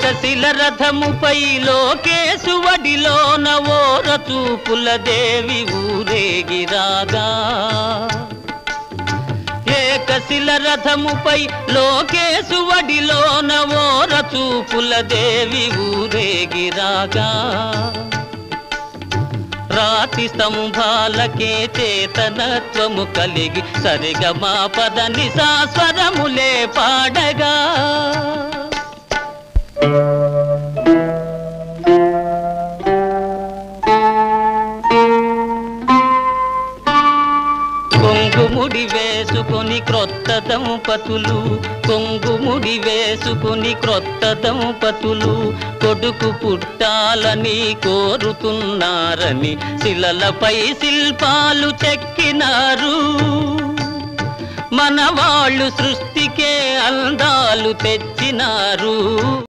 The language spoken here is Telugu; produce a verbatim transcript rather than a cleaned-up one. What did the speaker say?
ఏకశిల రథముపై లోకేశువడిలోన ఓర చూపుల దేవి ఊరేగిరాగా ఏకశిల రథముపై లోకేశువడిలోన ఓర చూపుల దేవి ఊరేగిరాగా రాతి స్తంభాలకే చేతనత్వము కలిగి సరిగమా పద నిసా స్వరములే పాడగా కొంగుముడి వేసుకొని క్రొత్త దంపతులు కొంగుముడి వేసుకొని క్రొత్త దంపతులు కొడుకు పుట్టాలని కోరుతున్నారని శిలలపై శిల్పాలు చెక్కినారు మనవాళ్ళు సృష్టికే అందాలు తెచ్చినారు।